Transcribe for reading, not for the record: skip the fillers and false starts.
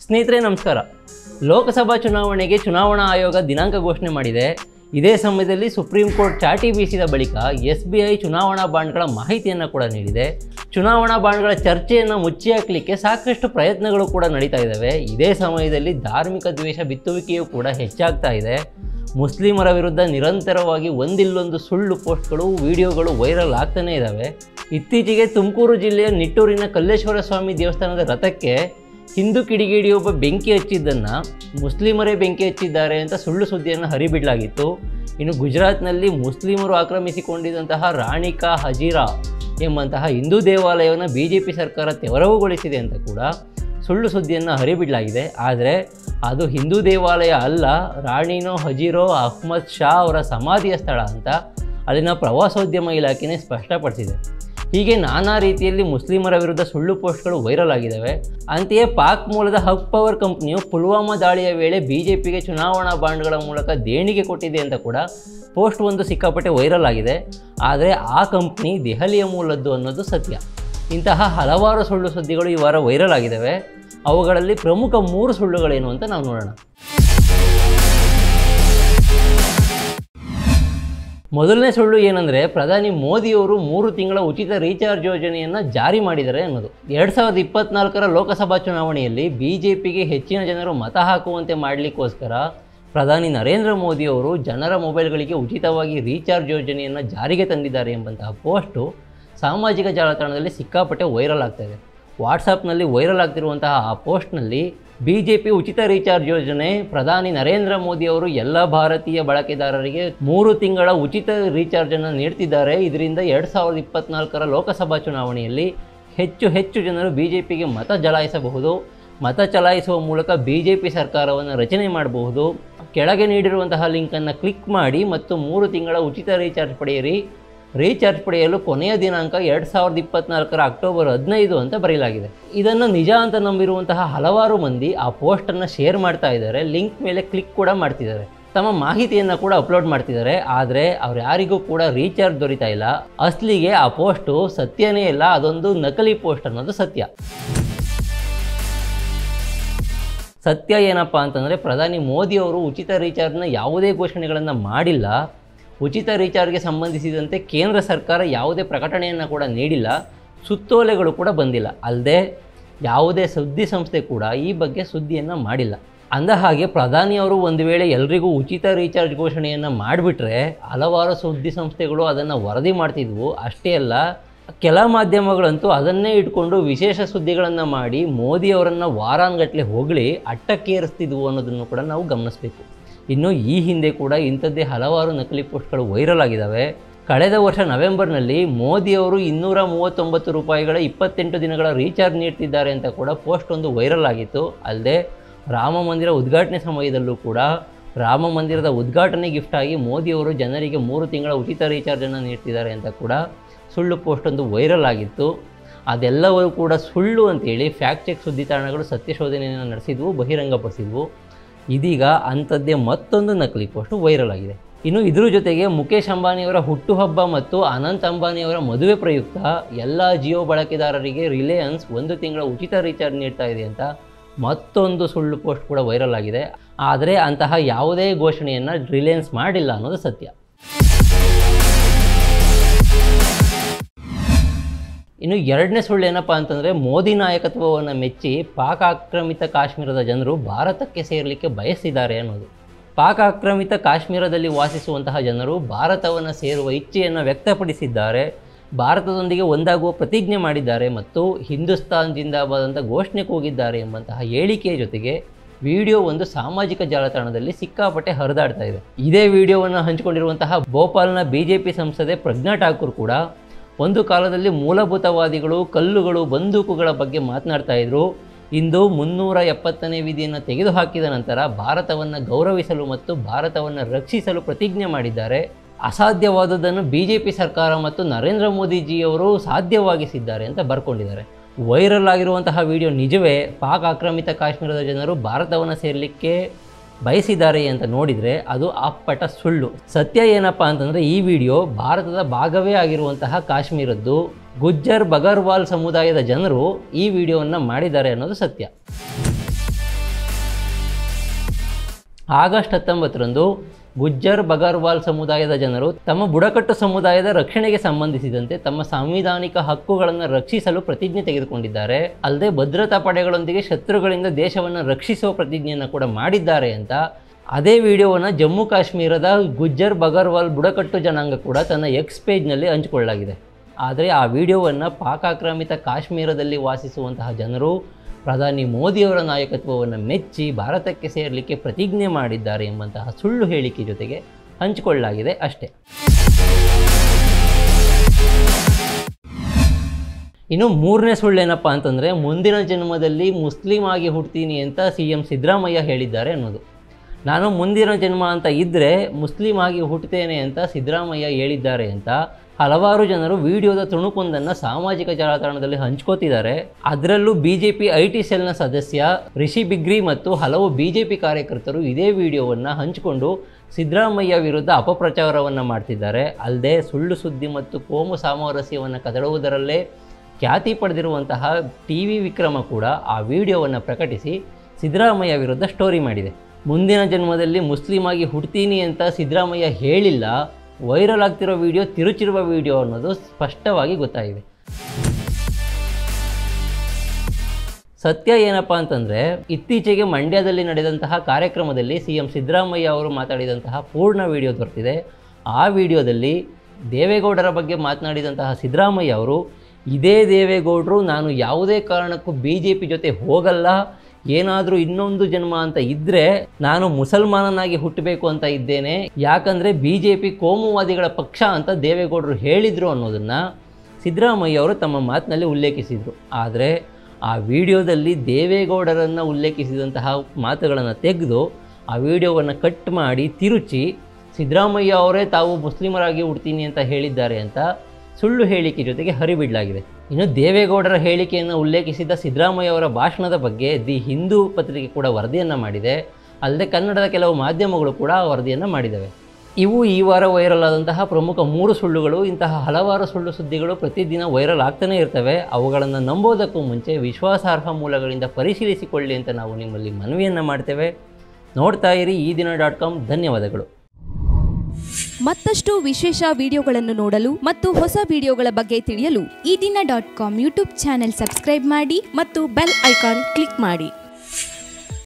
ಸ್ನೇಹಿತರೆ ನಮಸ್ಕಾರ. ಲೋಕಸಭಾ ಚುನಾವಣೆಗೆ ಚುನಾವಣಾ ಆಯೋಗ ದಿನಾಂಕ ಘೋಷಣೆ ಮಾಡಿದೆ. ಇದೇ ಸಮಯದಲ್ಲಿ ಸುಪ್ರೀಂ ಕೋರ್ಟ್ ಚಾಟಿ ಬೀಸಿದ ಬಳಿಕ SBI ಚುನಾವಣಾ ಬಾಂಡ್ಗಳ ಮಾಹಿತಿಯನ್ನು ಕೂಡ ನೀಡಿದೆ. ಚುನಾವಣಾ ಬಾಂಡ್ಗಳ ಚರ್ಚೆಯನ್ನು ಮುಚ್ಚಿ ಹಾಕಲಿಕ್ಕೆ ಸಾಕಷ್ಟು ಪ್ರಯತ್ನಗಳು ಕೂಡ ನಡೀತಾ ಇದ್ದಾವೆ. ಇದೇ ಸಮಯದಲ್ಲಿ ಧಾರ್ಮಿಕ ದ್ವೇಷ ಬಿತ್ತುವಿಕೆಯೂ ಕೂಡ ಹೆಚ್ಚಾಗ್ತಾ ಇದೆ. ಮುಸ್ಲಿಮರ ವಿರುದ್ಧ ನಿರಂತರವಾಗಿ ಒಂದಿಲ್ಲೊಂದು ಸುಳ್ಳು ಪೋಸ್ಟ್ಗಳು ವಿಡಿಯೋಗಳು ವೈರಲ್ ಆಗ್ತಾನೇ ಇದ್ದಾವೆ. ಇತ್ತೀಚೆಗೆ ತುಮಕೂರು ಜಿಲ್ಲೆಯ ನಿಟ್ಟೂರಿನ ಕಲ್ಲೇಶ್ವರ ಸ್ವಾಮಿ ದೇವಸ್ಥಾನದ ರಥಕ್ಕೆ ಹಿಂದೂ ಕಿಡಿಗೇಡಿಯೊಬ್ಬ ಬೆಂಕಿ ಹಚ್ಚಿದ್ದನ್ನು ಮುಸ್ಲಿಮರೇ ಬೆಂಕಿ ಹಚ್ಚಿದ್ದಾರೆ ಅಂತ ಸುಳ್ಳು ಸುದ್ದಿಯನ್ನು ಹರಿಬಿಡಲಾಗಿತ್ತು. ಇನ್ನು ಗುಜರಾತ್ನಲ್ಲಿ ಮುಸ್ಲಿಮರು ಆಕ್ರಮಿಸಿಕೊಂಡಿದ್ದಂತಹ ರಾಣಿ ಕಾ ಹಜೀರಾ ಎಂಬಂತಹ ಹಿಂದೂ ದೇವಾಲಯವನ್ನು BJP ಸರ್ಕಾರ ತೆರವುಗೊಳಿಸಿದೆ ಅಂತ ಕೂಡ ಸುಳ್ಳು ಸುದ್ದಿಯನ್ನು ಹರಿಬಿಡಲಾಗಿದೆ. ಆದರೆ ಅದು ಹಿಂದೂ ದೇವಾಲಯ ಅಲ್ಲ, ರಾಣಿನೋ ಹಜೀರೋ ಅಹ್ಮದ್ ಶಾ ಅವರ ಸಮಾಧಿಯ ಸ್ಥಳ ಅಂತ ಅಲ್ಲಿನ ಪ್ರವಾಸೋದ್ಯಮ ಇಲಾಖೆನೇ ಸ್ಪಷ್ಟಪಡಿಸಿದೆ. ಹೀಗೆ ನಾನಾ ರೀತಿಯಲ್ಲಿ ಮುಸ್ಲಿಮರ ವಿರುದ್ಧ ಸುಳ್ಳು ಪೋಸ್ಟ್ಗಳು ವೈರಲ್ ಆಗಿದ್ದಾವೆ. ಅಂತೆಯೇ ಪಾಕ್ ಮೂಲದ ಹಬ್ ಪವರ್ ಕಂಪ್ನಿಯು ಪುಲ್ವಾಮಾ ದಾಳಿಯ ವೇಳೆ BJPಗೆ ಚುನಾವಣಾ ಬಾಂಡ್ಗಳ ಮೂಲಕ ದೇಣಿಗೆ ಕೊಟ್ಟಿದೆ ಅಂತ ಕೂಡ ಪೋಸ್ಟ್ ಒಂದು ಸಿಕ್ಕಾಪಟ್ಟೆ ವೈರಲ್ ಆಗಿದೆ. ಆದರೆ ಆ ಕಂಪ್ನಿ ದೆಹಲಿಯ ಮೂಲದ್ದು ಅನ್ನೋದು ಸತ್ಯ. ಇಂತಹ ಹಲವಾರು ಸುಳ್ಳು ಸುದ್ದಿಗಳು ಈ ವಾರ ವೈರಲ್ ಆಗಿದ್ದಾವೆ. ಅವುಗಳಲ್ಲಿ ಪ್ರಮುಖ 3 ಸುಳ್ಳುಗಳೇನು ಅಂತ ನಾವು ನೋಡೋಣ. ಮೊದಲನೇ ಸುಳ್ಳು ಏನಂದರೆ, ಪ್ರಧಾನಿ ಮೋದಿಯವರು 3 ತಿಂಗಳ ಉಚಿತ ರೀಚಾರ್ಜ್ ಯೋಜನೆಯನ್ನು ಜಾರಿ ಮಾಡಿದ್ದಾರೆ ಅನ್ನೋದು. 2024ರ ಲೋಕಸಭಾ ಚುನಾವಣೆಯಲ್ಲಿ BJPಗೆ ಹೆಚ್ಚಿನ ಜನರು ಮತ ಹಾಕುವಂತೆ ಮಾಡಲಿಕ್ಕೋಸ್ಕರ ಪ್ರಧಾನಿ ನರೇಂದ್ರ ಮೋದಿಯವರು ಜನರ ಮೊಬೈಲ್ಗಳಿಗೆ ಉಚಿತವಾಗಿ ರೀಚಾರ್ಜ್ ಯೋಜನೆಯನ್ನು ಜಾರಿಗೆ ತಂದಿದ್ದಾರೆ ಎಂಬಂತಹ ಪೋಸ್ಟು ಸಾಮಾಜಿಕ ಜಾಲತಾಣದಲ್ಲಿ ಸಿಕ್ಕಾಪಟ್ಟೆ ವೈರಲ್ ಆಗ್ತಾಯಿದೆ. ವಾಟ್ಸಪ್ನಲ್ಲಿ ವೈರಲ್ ಆಗ್ತಿರುವಂತಹ ಆ ಪೋಸ್ಟ್ನಲ್ಲಿ BJP ಉಚಿತ ರೀಚಾರ್ಜ್ ಯೋಜನೆ, ಪ್ರಧಾನಿ ನರೇಂದ್ರ ಮೋದಿಯವರು ಎಲ್ಲ ಭಾರತೀಯ ಬಳಕೆದಾರರಿಗೆ 3 ತಿಂಗಳ ಉಚಿತ ರೀಚಾರ್ಜನ್ನು ನೀಡ್ತಿದ್ದಾರೆ. ಇದರಿಂದ 2024ರ ಲೋಕಸಭಾ ಚುನಾವಣೆಯಲ್ಲಿ ಹೆಚ್ಚು ಜನರು BJPಗೆ ಮತ ಚಲಾಯಿಸಬಹುದು. ಮತ ಚಲಾಯಿಸುವ ಮೂಲಕ BJP ಸರ್ಕಾರವನ್ನು ರಚನೆ ಮಾಡಬಹುದು. ಕೆಳಗೆ ನೀಡಿರುವಂತಹ ಲಿಂಕನ್ನು ಕ್ಲಿಕ್ ಮಾಡಿ ಮತ್ತು 3 ತಿಂಗಳ ಉಚಿತ ರೀಚಾರ್ಜ್ ಪಡೆಯಿರಿ. ರೀಚಾರ್ಜ್ ಪಡೆಯಲು ಕೊನೆಯ ದಿನಾಂಕ 2024ರ ಅಕ್ಟೋಬರ್ 15 ಅಂತ ಬರೆಯಲಾಗಿದೆ. ಇದನ್ನು ನಿಜ ಅಂತ ನಂಬಿರುವಂತಹ ಹಲವಾರು ಮಂದಿ ಆ ಪೋಸ್ಟನ್ನು ಶೇರ್ ಮಾಡ್ತಾ ಇದ್ದಾರೆ. ಲಿಂಕ್ ಮೇಲೆ ಕ್ಲಿಕ್ ಕೂಡ ಮಾಡ್ತಿದ್ದಾರೆ, ತಮ್ಮ ಮಾಹಿತಿಯನ್ನು ಕೂಡ ಅಪ್ಲೋಡ್ ಮಾಡ್ತಿದ್ದಾರೆ. ಆದರೆ ಅವ್ರು ಯಾರಿಗೂ ಕೂಡ ರೀಚಾರ್ಜ್ ದೊರೀತಾ ಇಲ್ಲ. ಅಸಲಿಗೆ ಆ ಪೋಸ್ಟು ಸತ್ಯನೇ ಇಲ್ಲ, ಅದೊಂದು ನಕಲಿ ಪೋಸ್ಟ್ ಅನ್ನೋದು ಸತ್ಯ. ಸತ್ಯ ಏನಪ್ಪ ಅಂತಂದರೆ, ಪ್ರಧಾನಿ ಮೋದಿಯವರು ಉಚಿತ ರೀಚಾರ್ಜ್ನ ಯಾವುದೇ ಘೋಷಣೆಗಳನ್ನು ಮಾಡಿಲ್ಲ. ಉಚಿತ ರೀಚಾರ್ಜ್ಗೆ ಸಂಬಂಧಿಸಿದಂತೆ ಕೇಂದ್ರ ಸರ್ಕಾರ ಯಾವುದೇ ಪ್ರಕಟಣೆಯನ್ನು ಕೂಡ ನೀಡಿಲ್ಲ. ಸುತ್ತೋಲೆಗಳು ಕೂಡ ಬಂದಿಲ್ಲ. ಅಲ್ಲದೆ ಯಾವುದೇ ಸುದ್ದಿ ಸಂಸ್ಥೆ ಕೂಡ ಈ ಬಗ್ಗೆ ಸುದ್ದಿಯನ್ನು ಮಾಡಿಲ್ಲ. ಅಂದ ಹಾಗೆ ಪ್ರಧಾನಿಯವರು ಒಂದು ವೇಳೆ ಎಲ್ರಿಗೂ ಉಚಿತ ರೀಚಾರ್ಜ್ ಘೋಷಣೆಯನ್ನು ಮಾಡಿಬಿಟ್ರೆ ಹಲವಾರು ಸುದ್ದಿ ಸಂಸ್ಥೆಗಳು ಅದನ್ನು ವರದಿ ಮಾಡ್ತಿದ್ವು. ಅಷ್ಟೇ ಅಲ್ಲ, ಕೆಲ ಮಾಧ್ಯಮಗಳಂತೂ ಅದನ್ನೇ ಇಟ್ಕೊಂಡು ವಿಶೇಷ ಸುದ್ದಿಗಳನ್ನು ಮಾಡಿ ಮೋದಿಯವರನ್ನು ವಾರಾನ್ಗಟ್ಟಲೆ ಹೊಗಳಿ ಅಟ್ಟಕ್ಕೇರಿಸ್ತಿದ್ವು ಅನ್ನೋದನ್ನು ಕೂಡ ನಾವು ಗಮನಿಸಬೇಕು. ಇನ್ನು ಈ ಹಿಂದೆ ಕೂಡ ಇಂಥದ್ದೇ ಹಲವಾರು ನಕಲಿ ಪೋಸ್ಟ್ಗಳು ವೈರಲ್ ಆಗಿದ್ದಾವೆ. ಕಳೆದ ವರ್ಷ ನವೆಂಬರ್ನಲ್ಲಿ ಮೋದಿಯವರು 239 ರೂಪಾಯಿಗಳ 28 ದಿನಗಳ ರೀಚಾರ್ಜ್ ನೀಡ್ತಿದ್ದಾರೆ ಅಂತ ಕೂಡ ಪೋಸ್ಟ್ ಒಂದು ವೈರಲ್ ಆಗಿತ್ತು. ಅಲ್ಲದೆ ರಾಮ ಮಂದಿರ ಉದ್ಘಾಟನೆ ಸಮಯದಲ್ಲೂ ಕೂಡ ರಾಮ ಮಂದಿರದ ಉದ್ಘಾಟನೆ ಗಿಫ್ಟಾಗಿ ಮೋದಿಯವರು ಜನರಿಗೆ 3 ತಿಂಗಳ ಉಚಿತ ರೀಚಾರ್ಜನ್ನು ನೀಡ್ತಿದ್ದಾರೆ ಅಂತ ಕೂಡ ಸುಳ್ಳು ಪೋಸ್ಟ್ ಒಂದು ವೈರಲ್ ಆಗಿತ್ತು. ಅದೆಲ್ಲವೂ ಕೂಡ ಸುಳ್ಳು ಅಂತೇಳಿ ಫ್ಯಾಕ್ಟ್ ಚೆಕ್ ಸುದ್ದಿ ತಾಣಗಳು ಸತ್ಯಶೋಧನೆಯನ್ನು ನಡೆಸಿದ್ವು, ಬಹಿರಂಗಪಡಿಸಿದ್ವು. ಇದೀಗ ಅಂಥದ್ದೇ ಮತ್ತೊಂದು ನಕಲಿ ಪೋಸ್ಟ್ ವೈರಲ್ ಆಗಿದೆ. ಇನ್ನು ಇದ್ರ ಜೊತೆಗೆ ಮುಖೇಶ್ ಅಂಬಾನಿಯವರ ಹುಟ್ಟುಹಬ್ಬ ಮತ್ತು ಅನಂತ್ ಅಂಬಾನಿಯವರ ಮದುವೆ ಪ್ರಯುಕ್ತ ಎಲ್ಲ ಜಿಯೋ ಬಳಕೆದಾರರಿಗೆ ರಿಲಯನ್ಸ್ 1 ತಿಂಗಳ ಉಚಿತ ರೀಚಾರ್ಜ್ ನೀಡ್ತಾ ಇದೆ ಅಂತ ಮತ್ತೊಂದು ಸುಳ್ಳು ಪೋಸ್ಟ್ ಕೂಡ ವೈರಲ್ ಆಗಿದೆ. ಆದರೆ ಅಂತಹ ಯಾವುದೇ ಘೋಷಣೆಯನ್ನು ರಿಲಯನ್ಸ್ ಮಾಡಿಲ್ಲ ಅನ್ನೋದು ಸತ್ಯ. ಇನ್ನು ಎರಡನೇ ಸುಳ್ಳು ಏನಪ್ಪ ಅಂತಂದರೆ, ಮೋದಿ ನಾಯಕತ್ವವನ್ನು ಮೆಚ್ಚಿ ಪಾಕ್ ಆಕ್ರಮಿತ ಕಾಶ್ಮೀರದ ಜನರು ಭಾರತಕ್ಕೆ ಸೇರಲಿಕ್ಕೆ ಬಯಸಿದ್ದಾರೆ ಅನ್ನೋದು. ಪಾಕ್ ಆಕ್ರಮಿತ ಕಾಶ್ಮೀರದಲ್ಲಿ ವಾಸಿಸುವಂತಹ ಜನರು ಭಾರತವನ್ನು ಸೇರುವ ಇಚ್ಛೆಯನ್ನು ವ್ಯಕ್ತಪಡಿಸಿದ್ದಾರೆ, ಭಾರತದೊಂದಿಗೆ ಒಂದಾಗುವ ಪ್ರತಿಜ್ಞೆ ಮಾಡಿದ್ದಾರೆ ಮತ್ತು ಹಿಂದೂಸ್ತಾನ್ ಜಿಂದಾಬಾದ್ ಅಂತ ಘೋಷಣೆ ಕೂಗಿದ್ದಾರೆ ಎಂಬಂತಹ ಹೇಳಿಕೆಯ ಜೊತೆಗೆ ವಿಡಿಯೋ ಒಂದು ಸಾಮಾಜಿಕ ಜಾಲತಾಣದಲ್ಲಿ ಸಿಕ್ಕಾಪಟ್ಟೆ ಹರಿದಾಡ್ತಾ ಇದೆ. ಇದೇ ವಿಡಿಯೋವನ್ನು ಹಂಚಿಕೊಂಡಿರುವಂತಹ ಭೋಪಾಲ್ನ BJP ಸಂಸದೆ ಪ್ರಜ್ಞಾ ಠಾಕೂರ್ ಕೂಡ ಒಂದು ಕಾಲದಲ್ಲಿ ಮೂಲಭೂತವಾದಿಗಳು ಕಲ್ಲುಗಳು ಬಂದೂಕುಗಳ ಬಗ್ಗೆ ಮಾತನಾಡ್ತಾ ಇದ್ರು. ಇಂದು 370ನೇ ವಿಧಿಯನ್ನು ತೆಗೆದುಹಾಕಿದ ನಂತರ ಭಾರತವನ್ನು ಗೌರವಿಸಲು ಮತ್ತು ಭಾರತವನ್ನು ರಕ್ಷಿಸಲು ಪ್ರತಿಜ್ಞೆ ಮಾಡಿದ್ದಾರೆ. ಅಸಾಧ್ಯವಾದುದನ್ನು BJP ಸರ್ಕಾರ ಮತ್ತು ನರೇಂದ್ರ ಮೋದಿಜಿಯವರು ಸಾಧ್ಯವಾಗಿಸಿದ್ದಾರೆ ಅಂತ ಬರ್ಕೊಂಡಿದ್ದಾರೆ. ವೈರಲ್ ಆಗಿರುವಂತಹ ವಿಡಿಯೋ ನಿಜವೇ ಪಾಕ್ ಆಕ್ರಮಿತ ಕಾಶ್ಮೀರದ ಜನರು ಭಾರತವನ್ನು ಸೇರಲಿಕ್ಕೆ ಬಯಸಿದ್ದಾರೆ ಅಂತ ನೋಡಿದರೆ ಅದು ಅಪ್ಪಟ ಸುಳ್ಳು. ಸತ್ಯ ಏನಪ್ಪ ಅಂತಂದರೆ, ಈ ವಿಡಿಯೋ ಭಾರತದ ಭಾಗವೇ ಆಗಿರುವಂತಹ ಕಾಶ್ಮೀರದ್ದು ಗುಜ್ಜರ್ ಬಗರ್ವಾಲ್ ಸಮುದಾಯದ ಜನರು ಈ ವಿಡಿಯೋವನ್ನು ಮಾಡಿದ್ದಾರೆ ಅನ್ನೋದು ಸತ್ಯ. ಆಗಸ್ಟ್ 19ರಂದು ಗುಜ್ಜರ್ ಬಗರ್ವಾಲ್ ಸಮುದಾಯದ ಜನರು ತಮ್ಮ ಬುಡಕಟ್ಟು ಸಮುದಾಯದ ರಕ್ಷಣೆಗೆ ಸಂಬಂಧಿಸಿದಂತೆ ತಮ್ಮ ಸಾಂವಿಧಾನಿಕ ಹಕ್ಕುಗಳನ್ನು ರಕ್ಷಿಸಲು ಪ್ರತಿಜ್ಞೆ ತೆಗೆದುಕೊಂಡಿದ್ದಾರೆ. ಅಲ್ಲದೆ ಭದ್ರತಾ ಪಡೆಗಳೊಂದಿಗೆ ಶತ್ರುಗಳಿಂದ ದೇಶವನ್ನು ರಕ್ಷಿಸುವ ಪ್ರತಿಜ್ಞೆಯನ್ನು ಕೂಡ ಮಾಡಿದ್ದಾರೆ ಅಂತ ಅದೇ ವಿಡಿಯೋವನ್ನು ಜಮ್ಮು ಕಾಶ್ಮೀರದ ಗುಜ್ಜರ್ ಬಗರ್ವಾಲ್ ಬುಡಕಟ್ಟು ಜನಾಂಗ ಕೂಡ ತನ್ನ ಎಕ್ಸ್ ಪೇಜ್ನಲ್ಲಿ ಹಂಚಿಕೊಳ್ಳಲಾಗಿದೆ. ಆದರೆ ಆ ವಿಡಿಯೋವನ್ನು ಪಾಕ್ ಆಕ್ರಮಿತ ಕಾಶ್ಮೀರದಲ್ಲಿ ವಾಸಿಸುವಂತಹ ಜನರು ಪ್ರಧಾನಿ ಮೋದಿಯವರ ನಾಯಕತ್ವವನ್ನು ಮೆಚ್ಚಿ ಭಾರತಕ್ಕೆ ಸೇರಲಿಕ್ಕೆ ಪ್ರತಿಜ್ಞೆ ಮಾಡಿದ್ದಾರೆ ಎಂಬಂತಹ ಸುಳ್ಳು ಹೇಳಿಕೆ ಜೊತೆಗೆ ಹಂಚಿಕೊಳ್ಳಲಾಗಿದೆ ಅಷ್ಟೇ. ಇನ್ನು ಮೂರನೇ ಸುಳ್ಳೇನಪ್ಪ ಅಂತಂದರೆ ಮುಂದಿನ ಜನ್ಮದಲ್ಲಿ ಮುಸ್ಲಿಂ ಆಗಿ ಹುಡ್ತೀನಿ ಅಂತ CM ಸಿದ್ದರಾಮಯ್ಯ ಹೇಳಿದ್ದಾರೆ ಅನ್ನೋದು. ನಾನು ಮುಂದಿನ ಜನ್ಮ ಅಂತ ಇದ್ದರೆ ಮುಸ್ಲಿಂ ಆಗಿ ಹುಟ್ಟುತ್ತೇನೆ ಅಂತ ಸಿದ್ದರಾಮಯ್ಯ ಹೇಳಿದ್ದಾರೆ ಅಂತ ಹಲವಾರು ಜನರು ವಿಡಿಯೋದ ತುಣುಕೊಂದನ್ನು ಸಾಮಾಜಿಕ ಜಾಲತಾಣದಲ್ಲಿ ಹಂಚ್ಕೋತಿದ್ದಾರೆ. ಅದರಲ್ಲೂ BJP IT ಸೆಲ್ನ ಸದಸ್ಯ ರಿಷಿ ಬಿಗ್ರಿ ಮತ್ತು ಹಲವು BJP ಕಾರ್ಯಕರ್ತರು ಇದೇ ವಿಡಿಯೋವನ್ನು ಹಂಚಿಕೊಂಡು ಸಿದ್ದರಾಮಯ್ಯ ವಿರುದ್ಧ ಅಪಪ್ರಚಾರವನ್ನು ಮಾಡ್ತಿದ್ದಾರೆ. ಅಲ್ಲದೆ ಸುಳ್ಳು ಸುದ್ದಿ ಮತ್ತು ಕೋಮು ಸಾಮರಸ್ಯವನ್ನು ಕದಡುವುದರಲ್ಲೇ ಖ್ಯಾತಿ ಪಡೆದಿರುವಂತಹ TV ವಿಕ್ರಮ ಕೂಡ ಆ ವಿಡಿಯೋವನ್ನು ಪ್ರಕಟಿಸಿ ಸಿದ್ದರಾಮಯ್ಯ ವಿರುದ್ಧ ಸ್ಟೋರಿ ಮಾಡಿದೆ. ಮುಂದಿನ ಜನ್ಮದಲ್ಲಿ ಮುಸ್ಲಿಂ ಆಗಿ ಹುಡ್ತೀನಿ ಅಂತ ಸಿದ್ದರಾಮಯ್ಯ ಹೇಳಿಲ್ಲ, ವೈರಲ್ ಆಗ್ತಿರೋ ವಿಡಿಯೋ ತಿರುಚಿರುವ ವಿಡಿಯೋ ಅನ್ನೋದು ಸ್ಪಷ್ಟವಾಗಿ ಗೊತ್ತಾಗಿದೆ. ಸತ್ಯ ಏನಪ್ಪ ಅಂತಂದರೆ, ಇತ್ತೀಚೆಗೆ ಮಂಡ್ಯದಲ್ಲಿ ನಡೆದಂತಹ ಕಾರ್ಯಕ್ರಮದಲ್ಲಿ CM ಸಿದ್ದರಾಮಯ್ಯ ಅವರು ಮಾತಾಡಿದಂತಹ ಪೂರ್ಣ ವಿಡಿಯೋ ದೊರೆತಿದೆ. ಆ ವಿಡಿಯೋದಲ್ಲಿ ದೇವೇಗೌಡರ ಬಗ್ಗೆ ಮಾತನಾಡಿದಂತಹ ಸಿದ್ದರಾಮಯ್ಯ ಅವರು, ಇದೇ ದೇವೇಗೌಡರು ನಾನು ಯಾವುದೇ ಕಾರಣಕ್ಕೂ BJP ಜೊತೆ ಹೋಗಲ್ಲ, ಏನಾದರೂ ಇನ್ನೊಂದು ಜನ್ಮ ಅಂತ ಇದ್ದರೆ ನಾನು ಮುಸಲ್ಮಾನನಾಗಿ ಹುಟ್ಟಬೇಕು ಅಂತ ಇದ್ದೇನೆ, ಯಾಕಂದರೆ BJP ಕೋಮುವಾದಿಗಳ ಪಕ್ಷ ಅಂತ ದೇವೇಗೌಡರು ಹೇಳಿದರು ಅನ್ನೋದನ್ನು ಸಿದ್ದರಾಮಯ್ಯ ಅವರು ತಮ್ಮ ಮಾತಿನಲ್ಲಿ ಉಲ್ಲೇಖಿಸಿದರು. ಆದರೆ ಆ ವಿಡಿಯೋದಲ್ಲಿ ದೇವೇಗೌಡರನ್ನು ಉಲ್ಲೇಖಿಸಿದಂತಹ ಮಾತುಗಳನ್ನು ತೆಗೆದು ಆ ವಿಡಿಯೋವನ್ನು ಕಟ್ ಮಾಡಿ ತಿರುಚಿ ಸಿದ್ದರಾಮಯ್ಯ ಅವರೇ ತಾವು ಮುಸ್ಲಿಮರಾಗಿ ಹುಡ್ತೀನಿ ಅಂತ ಹೇಳಿದ್ದಾರೆ ಅಂತ ಸುಳ್ಳು ಹೇಳಿಕೆ ಜೊತೆಗೆ ಹರಿಬಿಡಲಾಗಿದೆ. ಇನ್ನು ದೇವೇಗೌಡರ ಹೇಳಿಕೆಯನ್ನು ಉಲ್ಲೇಖಿಸಿದ ಸಿದ್ದರಾಮಯ್ಯ ಅವರ ಭಾಷಣದ ಬಗ್ಗೆ ದಿ ಹಿಂದೂ ಪತ್ರಿಕೆ ಕೂಡ ವರದಿಯನ್ನು ಮಾಡಿದೆ. ಅಲ್ಲದೆ ಕನ್ನಡದ ಕೆಲವು ಮಾಧ್ಯಮಗಳು ಕೂಡ ವರದಿಯನ್ನು ಮಾಡಿದ್ದಾವೆ. ಇವು ಈ ವಾರ ವೈರಲ್ ಆದಂತಹ ಪ್ರಮುಖ 3 ಸುಳ್ಳುಗಳು. ಇಂತಹ ಹಲವಾರು ಸುಳ್ಳು ಸುದ್ದಿಗಳು ಪ್ರತಿದಿನ ವೈರಲ್ ಆಗ್ತಾನೇ ಇರ್ತವೆ. ಅವುಗಳನ್ನು ನಂಬೋದಕ್ಕೂ ಮುಂಚೆ ವಿಶ್ವಾಸಾರ್ಹ ಮೂಲಗಳಿಂದ ಪರಿಶೀಲಿಸಿಕೊಳ್ಳಿ ಅಂತ ನಾವು ನಿಮ್ಮಲ್ಲಿ ಮನವಿಯನ್ನು ಮಾಡ್ತೇವೆ. ನೋಡ್ತಾ ಇರಿ eDina.com. ಧನ್ಯವಾದಗಳು. ಮತ್ತಷ್ಟು ವಿಶೇಷ ವಿಡಿಯೋಗಳನ್ನು ನೋಡಲು ಮತ್ತು ಹೊಸ ವಿಡಿಯೋಗಳ ಬಗ್ಗೆ ತಿಳಿಯಲು eDina.com ಯೂಟ್ಯೂಬ್ ಚಾನೆಲ್ ಸಬ್ಸ್ಕ್ರೈಬ್ ಮಾಡಿ ಮತ್ತು ಬೆಲ್ ಐಕಾನ್ ಕ್ಲಿಕ್ ಮಾಡಿ.